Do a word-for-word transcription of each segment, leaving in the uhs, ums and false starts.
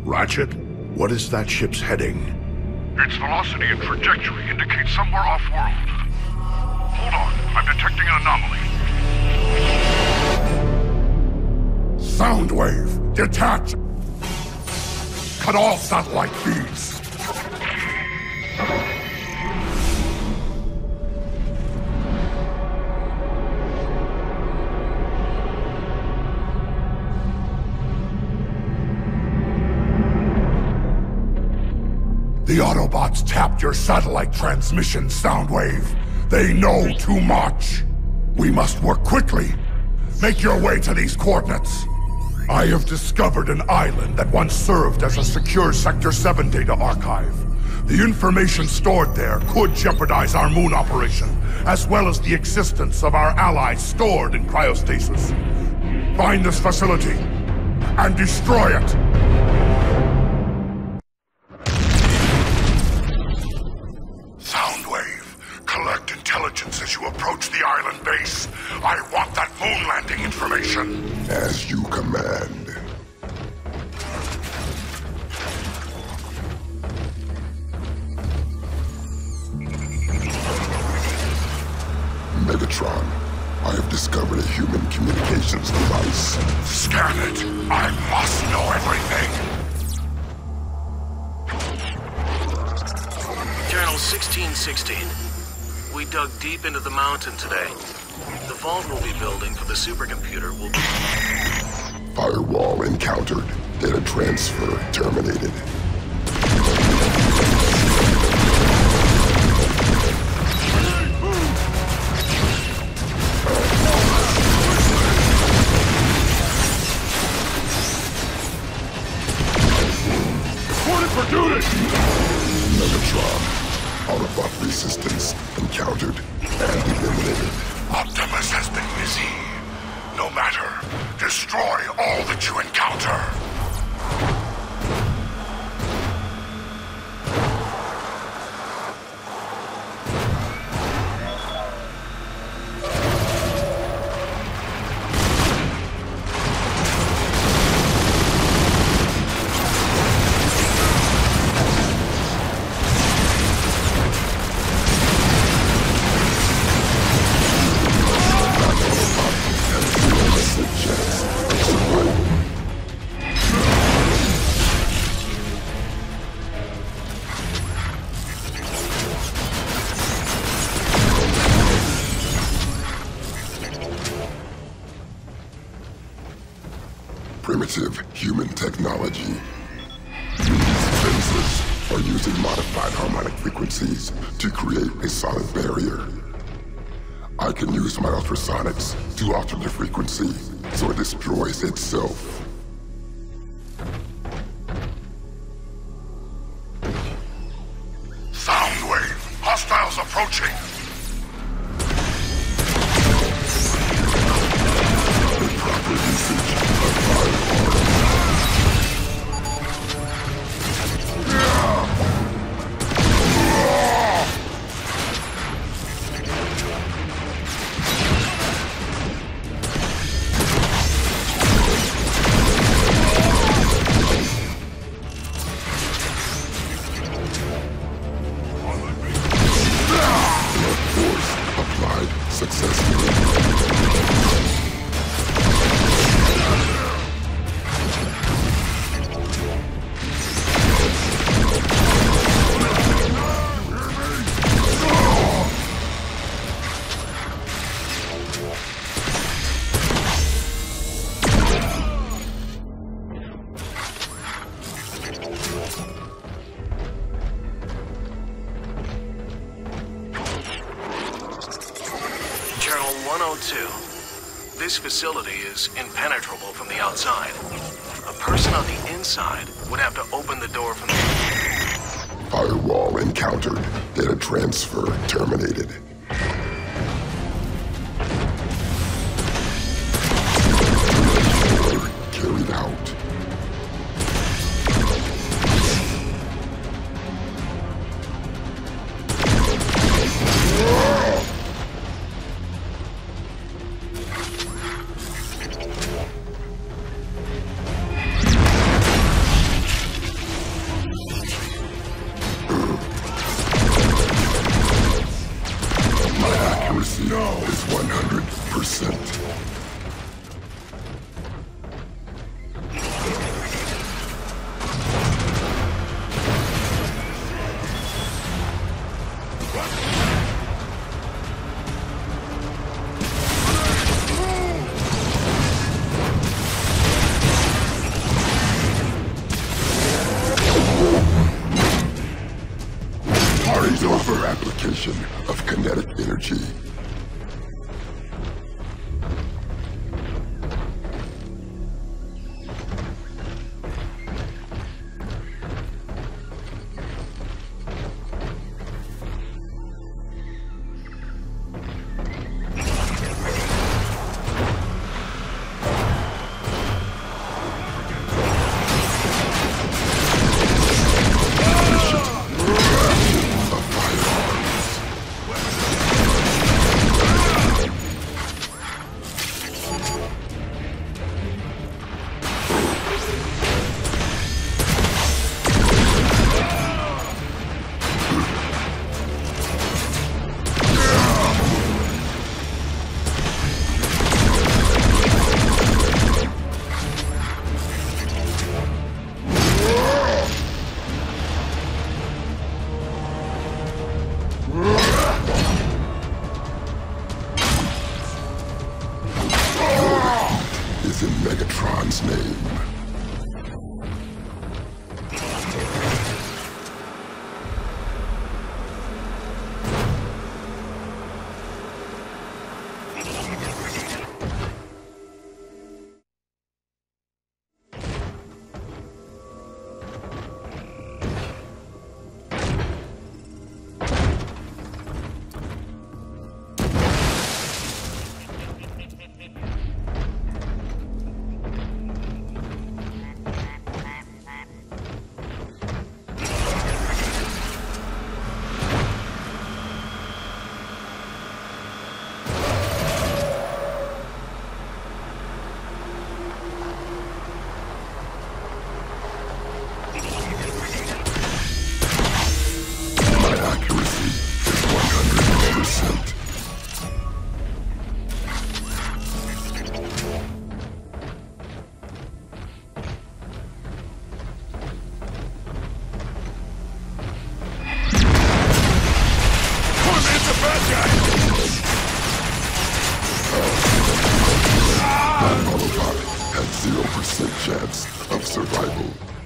Ratchet, what is that ship's heading? Its velocity and trajectory indicate somewhere off-world. Hold on, I'm detecting an anomaly. Soundwave, detach! Cut all satellite feeds! The Autobots tapped your satellite transmission, Soundwave. They know too much. We must work quickly. Make your way to these coordinates. I have discovered an island that once served as a secure Sector seven data archive. The information stored there could jeopardize our moon operation, as well as the existence of our allies stored in cryostasis. Find this facility and destroy it! As you approach the island base, I want that moon landing information. As you command. Megatron, I have discovered a human communications device. Scan it. I must know everything. Journal sixteen sixteen. We dug deep into the mountain today. The vault we'll be building for the supercomputer will be... Firewall encountered. Data transfer terminated. Reported for duty! Megatron. Autobot resistance encountered and eliminated. Optimus has been busy. No matter. Destroy all that you encounter. Primitive human technology. These defenses are using modified harmonic frequencies to create a sonic barrier. I can use my ultrasonics to alter the frequency so it destroys itself. Soundwave! Hostiles approaching! Proper usage of firearms. Blood force applied successfully. Journal one oh two. This facility is impenetrable from the outside. A person on the inside would have to open the door from the... Firewall encountered. Data transfer terminated. Order carried out. accuracy no. is one hundred percent. Over-application of kinetic energy. In Megatron's name. zero percent chance of survival.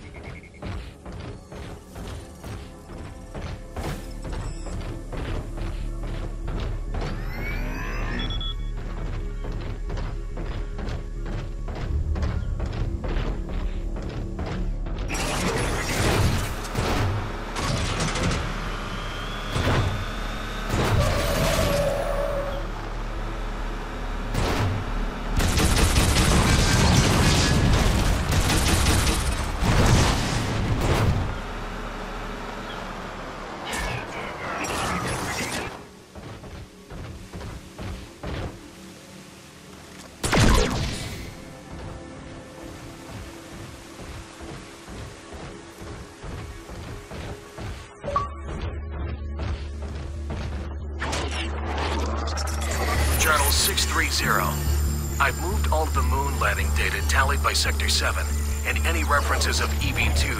six three zero. I've moved all of the moon landing data tallied by Sector seven, and any references of E V two.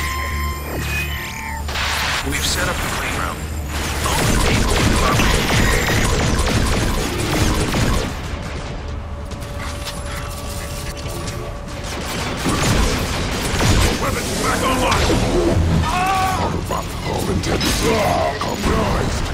We've set up the clean room. Only people who are weapons back online! Autobot hull integrity compromised.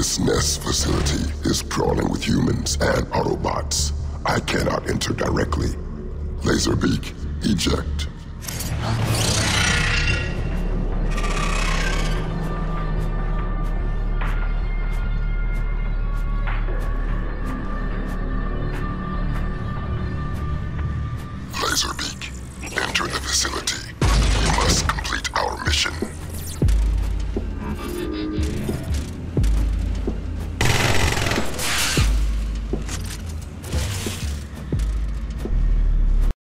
This nest facility is crawling with humans and Autobots. I cannot enter directly. Laserbeak, eject. Laserbeak, enter the facility.